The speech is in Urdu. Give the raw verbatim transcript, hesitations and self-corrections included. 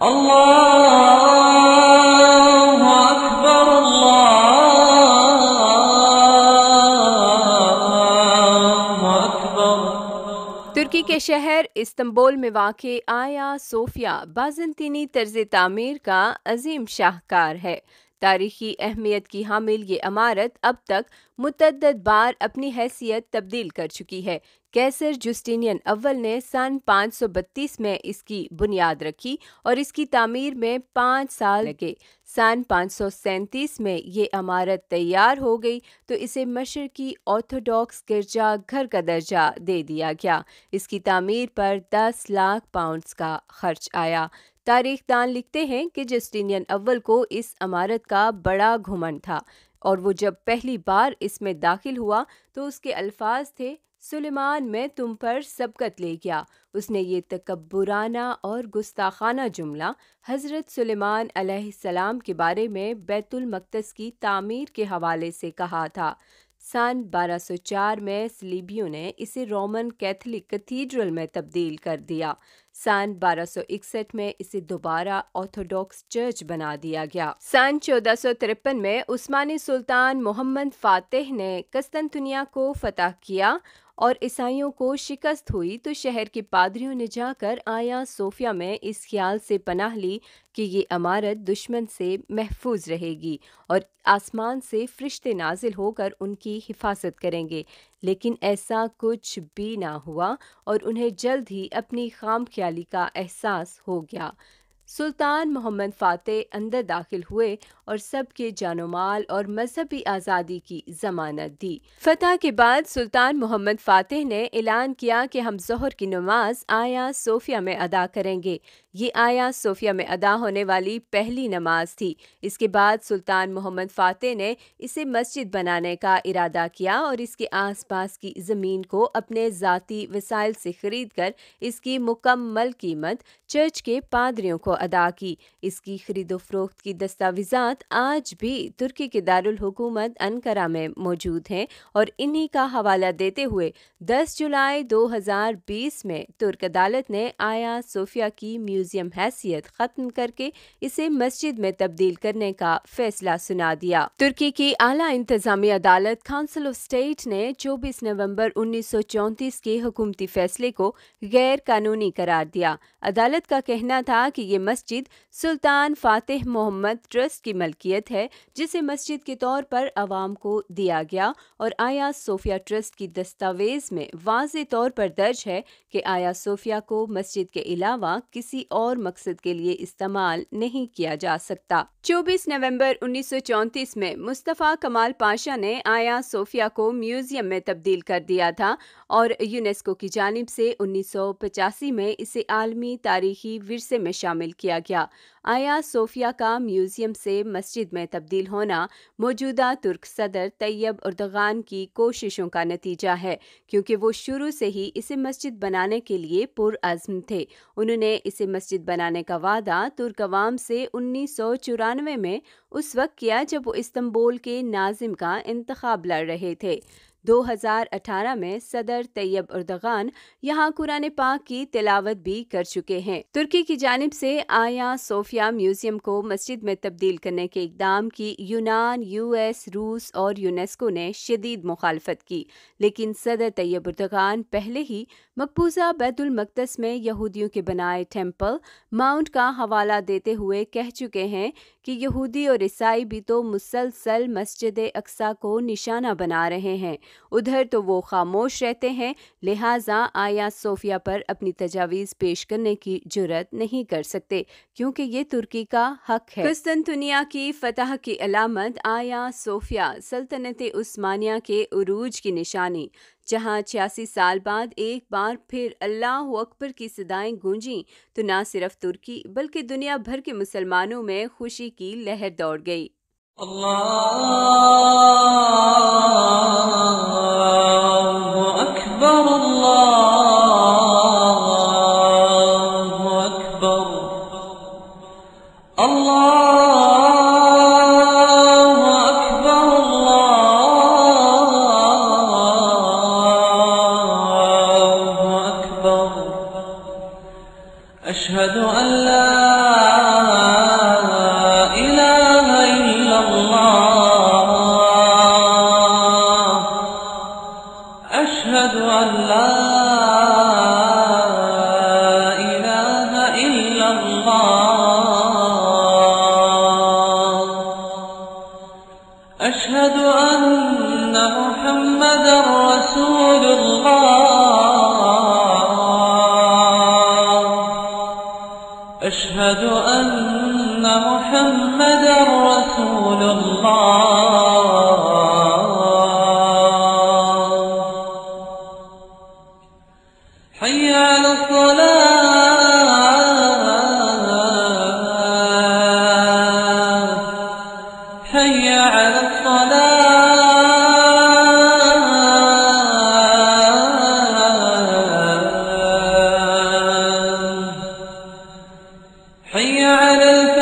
اللہ اکبر اللہ اکبر۔ ترکی کے شہر استنبول میں واقع آیا صوفیہ بازنطینی طرز تعمیر کا عظیم شاہکار ہے۔ تاریخی اہمیت کی حامل یہ عمارت اب تک متعدد بار اپنی حیثیت تبدیل کر چکی ہے۔ کیسر جسٹینین اول نے سن پانچ سو بتیس میں اس کی بنیاد رکھی اور اس کی تعمیر میں پانچ سال لگے۔ سن پانچ سو سینتیس میں یہ عمارت تیار ہو گئی تو اسے مشرقی آرتھوڈاکس گرجا گھر کا درجہ دے دیا گیا۔ اس کی تعمیر پر دس لاکھ پاؤنڈز کا خرچ آیا۔ تاریخ دان لکھتے ہیں کہ جسٹینین اول کو اس عمارت کا بڑا گھمنڈ تھا اور وہ جب پہلی بار اس میں داخل ہوا تو اس کے الفاظ تھے، سلیمان میں تم پر سبقت لے گیا۔ اس نے یہ تکبرانہ اور گستاخانہ جملہ حضرت سلیمان علیہ السلام کے بارے میں بیت المقدس کی تعمیر کے حوالے سے کہا تھا۔ سن بارہ سو چار میں صلیبیوں نے اسے رومن کیتھولک کیتھیڈرل میں تبدیل کر دیا۔ سن بارہ سو اکسٹھ میں اسے دوبارہ آرتھوڈاکس چرچ بنا دیا گیا۔ سن چودہ سو ترپن میں عثمانی سلطان محمد فاتح نے قسطنطنیہ کو فتح کیا اور عیسائیوں کو شکست ہوئی تو شہر کے پادریوں نے جا کر آیا صوفیہ میں اس خیال سے پناہ لی کہ یہ عمارت دشمن سے محفوظ رہے گی اور آسمان سے فرشتے نازل ہو کر ان کی حفاظت کریں گے، لیکن ایسا کچھ بھی نہ ہوا اور انہیں جلد ہی اپنی خام خیالی کا احساس ہو گیا۔ سلطان محمد فاتح اندر داخل ہوئے اور سب کے جان و مال اور مذہبی آزادی کی ضمانت دی۔ فتح کے بعد سلطان محمد فاتح نے اعلان کیا کہ ہم ظہر کی نماز آیا صوفیہ میں ادا کریں گے۔ یہ آیا صوفیہ میں ادا ہونے والی پہلی نماز تھی۔ اس کے بعد سلطان محمد فاتح نے اسے مسجد بنانے کا ارادہ کیا اور اس کے آس پاس کی زمین کو اپنے ذاتی وسائل سے خرید کر اس کی مکمل قیمت چرچ کے پادریوں کو ادا کی۔ اس کی خرید و فروخت کی دستاویزات آج بھی ترکی کے دارالحکومت انقرہ میں موجود ہیں اور انہی کا حوالہ دیتے ہوئے دس جولائی دو ہزار بیس میں ترک عدالت نے آیا صوفیہ کی میوزیم حیثیت ختم کر کے اسے مسجد میں تبدیل کرنے کا فیصلہ سنا دیا۔ ترکی کی اعلیٰ انتظامی عدالت کونسل آف اسٹیٹ نے چوبیس نومبر انیس سو چونتیس کے حکومتی فیصلے کو غیر قانونی قرار دیا۔ عدالت کا کہنا تھا کہ یہ مسجد سلطان فاتح محمد ٹرسٹ کی ملکیت ہے، جسے مسجد کے طور پر عوام کو دیا گیا، اور آیا صوفیہ ٹرسٹ کی دستاویز میں واضح طور پر درج ہے کہ آیا صوفیہ کو مسجد کے علاوہ کسی اور مقصد کے لیے استعمال نہیں کیا جا سکتا۔ چوبیس نومبر انیس سو چونتیس میں مصطفیٰ کمال پاشا نے آیا صوفیہ کو میوزیم میں تبدیل کر دیا تھا اور یونیسکو کی جانب سے انیس سو پچاسی میں اسے عالمی تاریخی ورثے میں شامل کیا گیا۔ آیا صوفیہ کا میوزیم سے مسجد میں تبدیل ہونا موجودہ ترک صدر طیب اردغان کی کوششوں کا نتیجہ ہے، کیونکہ وہ شروع سے ہی اسے مسجد بنانے کے لیے پرعزم تھے۔ انہوں نے اسے مسجد بنانے کا وعدہ ترک عوام سے انیس سو چورانوے میں اس وقت کیا جب وہ استنبول کے ناظم کا انتخاب لڑ رہے تھے۔ دو ہزار اٹھارہ میں صدر طیب اردغان یہاں قرآن پاک کی تلاوت بھی کر چکے ہیں۔ ترکی کی جانب سے آیا صوفیہ میوزیم کو مسجد میں تبدیل کرنے کے اقدام کی یونان، یو ایس، روس اور یونیسکو نے شدید مخالفت کی، لیکن صدر طیب اردغان پہلے ہی مقبوضہ بیت المقدس میں یہودیوں کے بنائے ٹیمپل ماؤنٹ کا حوالہ دیتے ہوئے کہہ چکے ہیں کہ یہودی اور عیسائی بھی تو مسلسل مسجد اقصیٰ کو نشانہ بنا رہے ہیں، ادھر تو وہ خاموش رہتے ہیں، لہٰذا آیا صوفیہ پر اپنی تجاویز پیش کرنے کی جرأت نہیں کر سکتے کیونکہ یہ ترکی کا حق ہے۔ قسطنطنیہ کی فتح کی علامت آیا صوفیہ سلطنت عثمانیہ کے عروج کی نشانی، جہاں چھیاسی سال بعد ایک بار پھر اللہ اکبر کی صدائیں گونجیں تو نہ صرف ترکی بلکہ دنیا بھر کے مسلمانوں میں خوشی کی لہر دوڑ گئی۔ اللہ اکبر اللہ اکبر اللہ اکبر اللہ اکبر اشہد ان لا الله. أشهد أن محمدا رسول الله. أشهد أن محمدا رسول الله. حي على الصلاة. حي على الصلاة. حي على